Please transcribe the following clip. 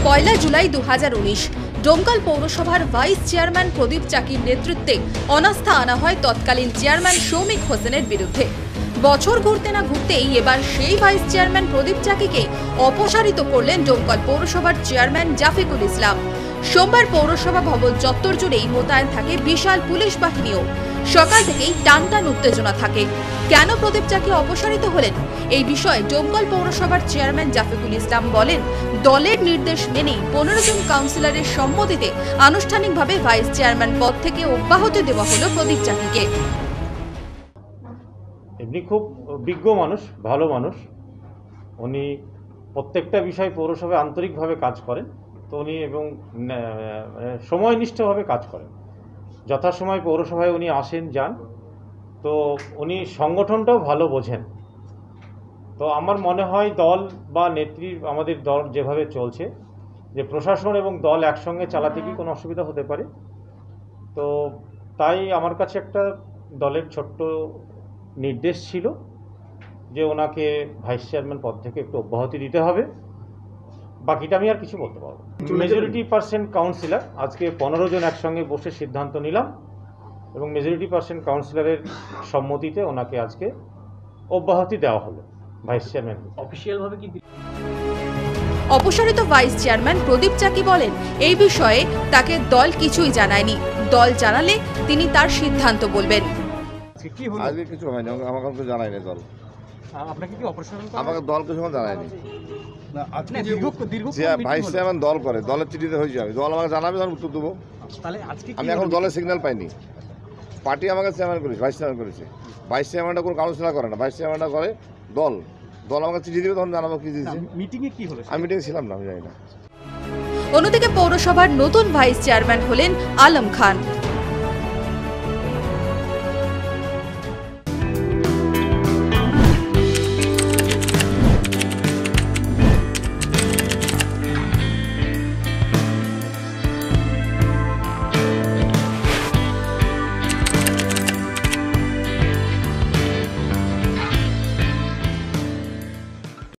1 জুলাই 2019 ডোমকল পৌরসভার vice chairman প্রদীপ চাকির নেতৃত্বে অনাস্থা আনা হয় তৎকালীন চেয়ারম্যান সৌমিক হোসেনের বিরুদ্ধে। বছর ঘুরতে না ঘুরতেই এবার সেই ভাইস চেয়ারম্যান প্রদীপ চাকিকে অপসারিত করলেন ডোমকল পৌরসভার চেয়ারম্যান জাফিকুল ইসলাম। সোমবার পৌরসভা ভবন চত্বর জুড়েই মোতায়েন থাকে বিশাল পুলিশ বাহিনীও। সকাল থেকেই টানটান উত্তেজনা থাকে। কেন প্রদীপ চাকি অপসারিত হলেন এই বিষয়ে ডোমকল পৌরসভার চেয়ারম্যান জাফিকুল ইসলাম বলেন, দলের নির্দেশ মেনেই 15 জন কাউন্সিলরের সম্মতিতে আনুষ্ঠানিকভাবে ভাইস চেয়ারম্যান পদ থেকে অব্যাহতি দেওয়া হলো প্রদীপ চাকিকে। এমনি খুব বিজ্ঞ মানুষ, ভালো মানুষ। উনি প্রত্যেকটা বিষয় পৌরসভায় আন্তরিকভাবে কাজ করেন, তো উনি এবং সময়নিষ্ঠভাবে কাজ করেন। যথাসময় পৌরসভায় উনি আসেন যান, তো উনি সংগঠনটাও ভালো বোঝেন। তো আমার মনে হয় দল বা নেত্রী, আমাদের দল যেভাবে চলছে, যে প্রশাসন এবং দল একসঙ্গে চালাতে কি কোনো অসুবিধা হতে পারে। তো তাই আমার কাছে একটা দলের ছোট্ট নির্দেশ ছিল যে ওনাকে ভাইস চেয়ারম্যান পদ থেকে একটু অব্যাহতি দিতে হবে। বাকিটা আমি আর কিছু বলতে পারবো। মেজরিটি পার্সেন্ট কাউন্সিলর আজকে 15 জন একসঙ্গে বসে সিদ্ধান্ত নিলাম এবং মেজরিটি পার্সেন্ট কাউন্সিলরের সম্মতিতে ওনাকে আজকে অব্যাহতি দেওয়া হলো ভাইস চেয়ারম্যান। অফিসিয়ালভাবে কি অপসারিত ভাইস চেয়ারম্যান প্রদীপ চাকি বলেন, এই বিষয়ে তাকে দল কিছুই জানায়নি। দল জানালে তিনি তার সিদ্ধান্ত বলবেন। আজকে কিছু হয়নি, আমাকে তো জানায়নি দল। আপনাকে কি অপারেশন আমাকে দল কিছু জানায়নি। দীর্ঘ ভাইস চেয়ারম্যান দল করে, দলের চিঠিতে হয়ে যাবে, দল আমাকে জানাবে, আমি উত্তর দেবো। তাহলে আজকে আমি এখন দলের সিগন্যাল পাইনি। পার্টি আমাকে চেয়ারম্যান করেছে, ভাইস চেয়ারম্যান করেছে। ভাইস চেয়ারম্যানটা কোনো কাউন্সিলর করে না, ভাইস চেয়ারম্যানটা করে দল। দল আমাকে চিঠি দিবে, তখন জানাবো কি দিয়েছে। মিটিংয়ে কি হলো? আমি মিটিংয়ে ছিলাম না, আমি জানি না। অন্যদিকে পৌরসভার নতুন ভাইস চেয়ারম্যান হলেন আলম খান।